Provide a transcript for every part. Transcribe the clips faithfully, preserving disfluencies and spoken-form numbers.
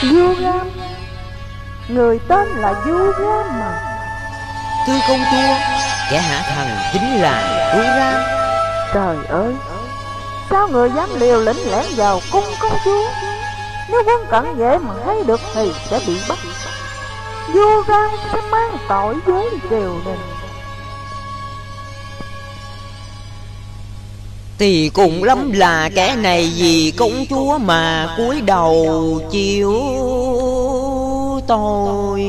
Du Ram, người tên là Du Ram mà. Thưa công chúa, kẻ hạ thần chính là Du Ram. Trời ơi, sao người dám liều lĩnh lẻn vào cung công chúa? Nếu quân cận vệ mà thấy được thì sẽ bị bắt. Du Ram sẽ mang tội với triều đình. Thì cũng lắm là kẻ này vì công chúa mà cúi đầu chịu tội.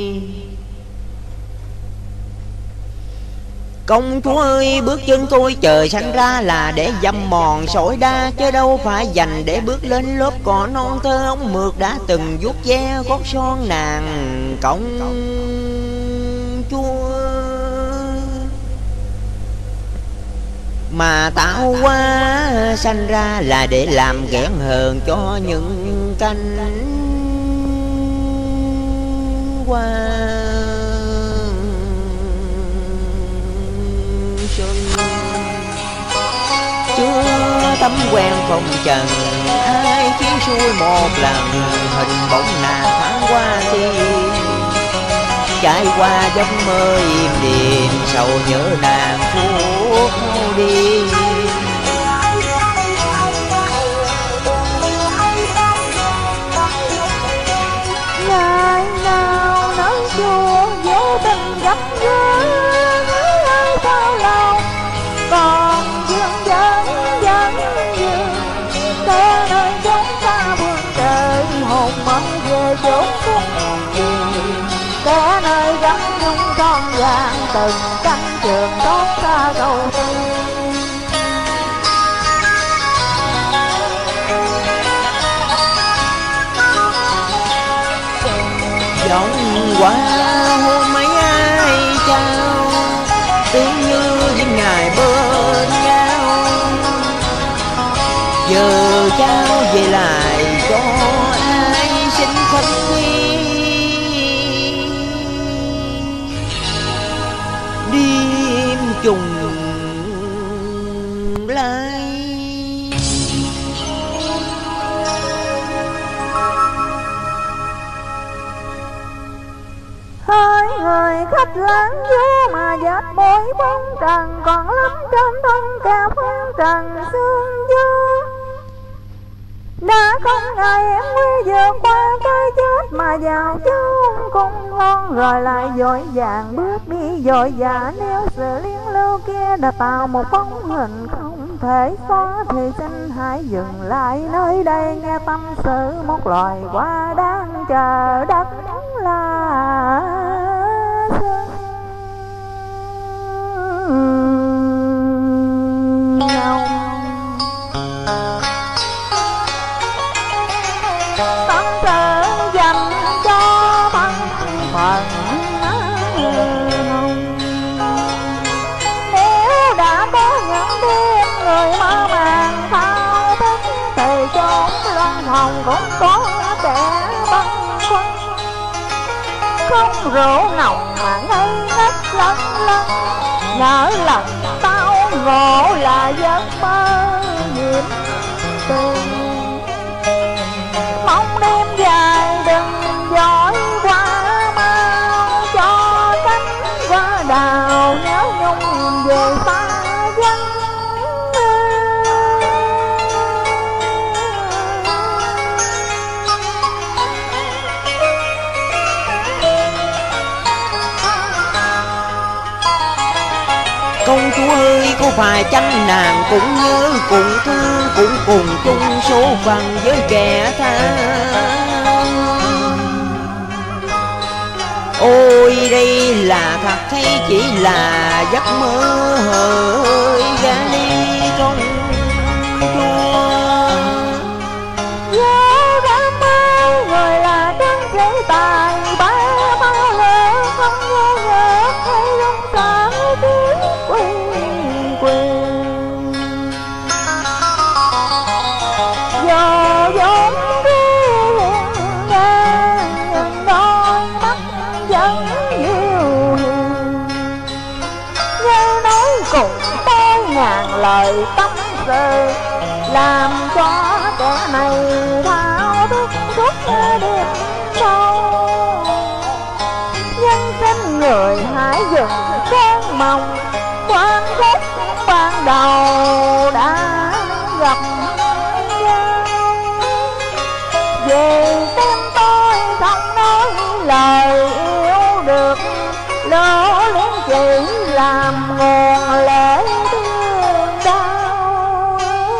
Công chúa ơi, bước chân tôi trời sanh ra là để dăm mòn sỏi đa, chứ đâu phải dành để bước lên lớp cỏ non thơ ông mượt đã từng vuốt ve gót son nàng công chúa. Mà tạo hóa sanh ra là để làm ghẹn hờn cho những cánh hoa xuân. Chưa tấm quen phong trần, ai chiến xuôi một lần, hình bóng nàng tháng qua tiên. Trải qua giấc mơ im đềm, sầu nhớ nàng suốt đi. Ngày nào nói chua dễ tình gặp gỡ, ai sao lòng còn dương dân dân dương. Kẻ nơi chốn xa phương trời, hồn mẫn về chốn cung điện. Kẻ nơi gấm nhung son vàng, từng cánh trường đốt xa cầu tiên. Giọng qua hôn mấy ai trao, tiếng như những ngày bên nhau. Giờ trao về lại cho ai xin khách quý, đêm trùng lai. Hỡi người khách lãng du mà dệt bối phong trần, còn lắm trên thân kẻ phong trần sương du. Đã không ngày em quy vượt qua cái chết mà vào chốn cung ngon, rồi lại vội vàng bước đi vội vã. Nếu sự liên lưu kia đã tạo một bóng hình không thể xóa, thì xin hãy dừng lại nơi đây nghe tâm sự một loài hoa đang chờ đất là nhau. Tâm sự dành cho thân phận hồng. Nếu đã có những đêm người mơ màng thao thức, thì chốn loan hồng cũng có kẻ băn khoăn. Không rượu nồng mà ngây ngất lân lân, ngỡ lần tao ngộ là giấc mơ nhiệm tình. Mong đêm dài đừng dõi qua mau, cho cánh hoa đào nhớ nhung về xa dân. Công chúa ơi, có phải chăng nàng cũng nhớ cũng thương, cũng cùng chung số phận với kẻ tha? Ôi đây là thật hay chỉ là giấc mơ hỡi ra đi công chúa? Nhớ đám mơ người là trắng chế tài, ba bao lệ không nhớ nhớ hay lung sợ tiếng quỳ quỳ. Giờ vốn kia ngang nhìn đôi mắt vẫn yêu hiền, nghe nói cùng tôi ngàn lời tâm sự, làm cho kẻ này thao thức suốt đêm mong quán khúc ban đầu đã gặp nhau. Về tim tôi không nói lời yêu được, lỡ lén chỉ làm nguồn lệ thương đau.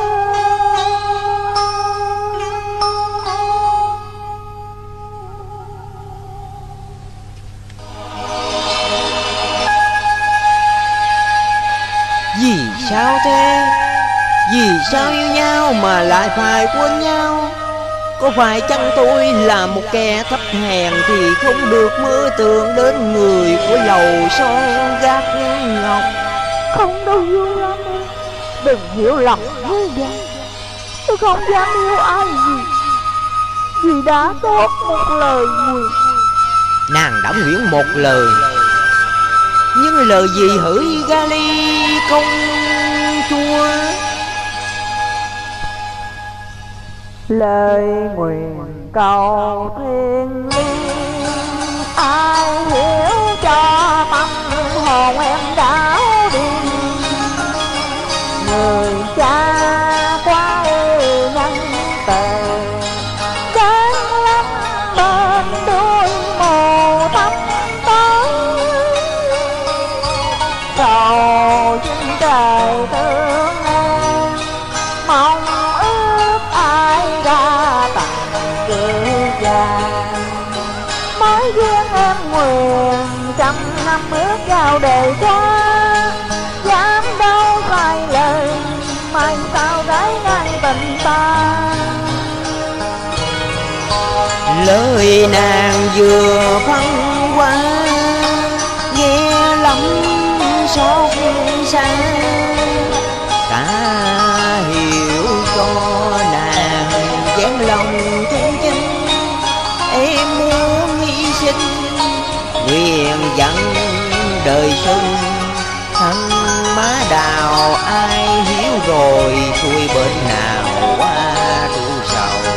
Vì sao thế? Vì sao yêu nhau mà lại phải quên nhau? Có phải chăng tôi là một kẻ thấp hèn thì không được mơ tưởng đến người của lầu son gác ngọc? Không đâu vui lắm em, đừng hiểu lầm như vậy. Tôi không dám yêu ai gì, vì đã tốt một lời nguyện. Nàng đã nguyện một lời, nhưng lời gì hỡi Gali công chúa? Lời nguyện cầu thiên liêng, ai hiểu cho tâm hồn em đảo điên. Người cha quá nhân từ, đáng lắm bên đuôi mồ thắm tối. Cầu xin trời thương em, mong ước ai ra tặng kiệu vàng. Mới duyên em nguyện trăm năm bước vào đời qua, dám đâu phải lời mai sao gái ngang tình ta. Lời nàng vừa phân qua nghe lắm xót xa, ta hiểu cho nàng dáng lòng chân chính. Em muốn hy sinh nguyện dẫn đời xuân, thân má đào ai hiểu rồi xuôi bên nào qua tru sầu.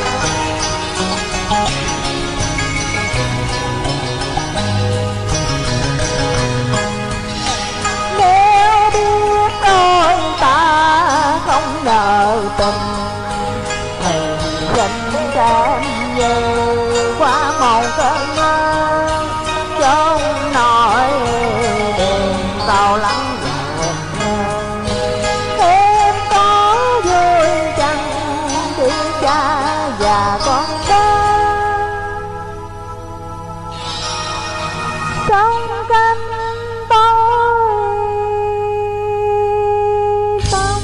Nếu biết đôi ta không nợ tình, thì xin xem như qua một cơn mơ. Trong nỗi đêm sâu lắng ruột em có vui chăng khi cha và con ta trong cánh tôi sống.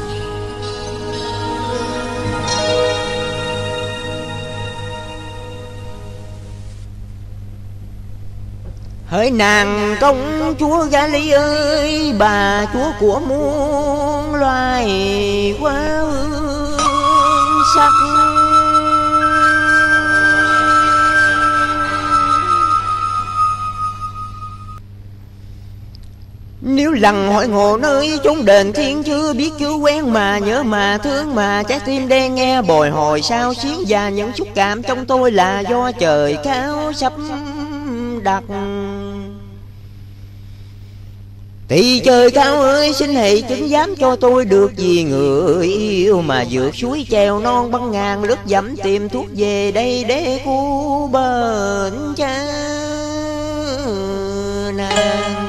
Hỡi nàng công chúa Gali ơi, bà chúa của muôn loài quá hương sắc. Nếu lần hỏi ngộ nơi chốn đền thiên chưa biết chưa quen mà nhớ mà thương mà trái tim đen nghe bồi hồi sao xuyến, và những xúc cảm trong tôi là do trời cao sắp đặt. Thì trời cao ơi xin hãy chứng giám cho tôi được, vì người yêu mà vượt suối trèo non băng ngàn lướt dẫm tìm thuốc về đây để cứu bệnh cha nàng.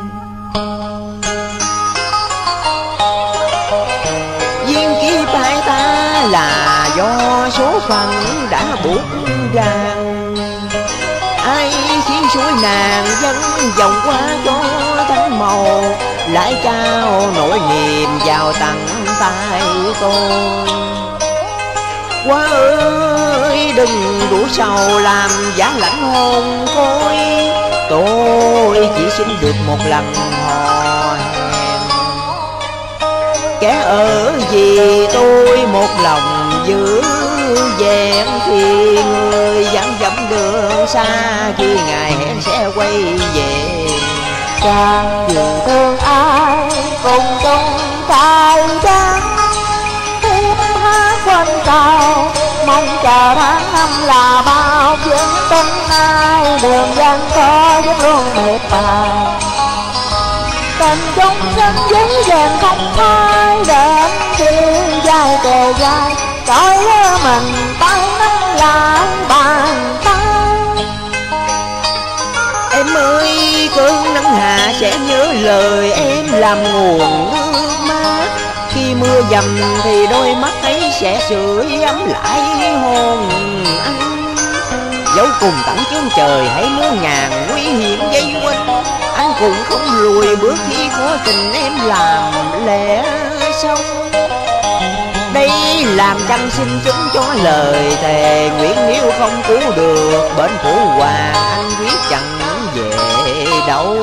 Duyên kiếp hai ta là do số phận đã buộc ràng, ai khiến suối nàng vẫn vòng qua cho thánh màu, lại trao nỗi niềm vào tặng tay tôi. Quá ơi đừng đủ sầu làm giả lãnh hồn tôi, tôi chỉ xin được một lần hò hẹn. Kẻ ở vì tôi một lòng giữ vẹn, thì người vẫn dẫm đường xa khi ngày hẹn sẽ quay về. Chàng vì thương ai cùng chung tay trắng, tiếng hát quên cầu mong chờ tháng năm là bao chuyện tin ai đường gian khó vẫn luôn mệt mài. bên trong sân giấy vàng không phai đệm khi dài kề dài đôi mình tay nắm lại bàn tay. Em ơi cơn nắng hạ sẽ nhớ lời em làm nguồn nước mắt, khi mưa dầm thì đôi mắt ấy sẽ sưởi ấm lại hồn anh. Dẫu cùng tận chốn trời hãy muôn ngàn nguy hiểm dây quanh, anh cũng không lùi bước khi có tình em làm lẽ sống. Đây làm chăng xin chúng cho lời thề nguyện, nếu không cứu được bên phủ hoàng anh quyết chẳng về đâu.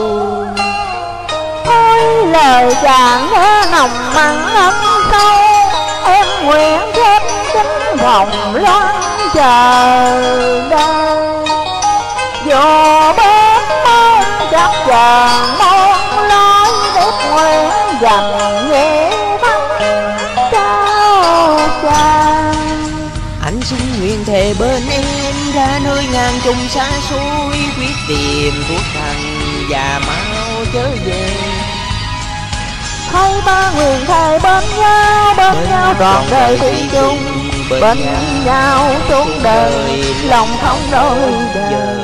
Ôi lời chàng nghe nồng mặn ấm sâu, em nguyện khép kín vòng loan chờ đây. Dù bếp mong chắc chàng mong lối đẹp nguyện dầm nhẹ thăm trao chàng. Anh xin nguyện thề bên em ra nơi ngàn trùng xa xôi, quyết tìm thuốc thần và mau chớ về. Hai ba nguyện thề bên nhau, bên, bên nhau trọn đời thủy chung, bên nhau suốt đời lòng không đôi đời.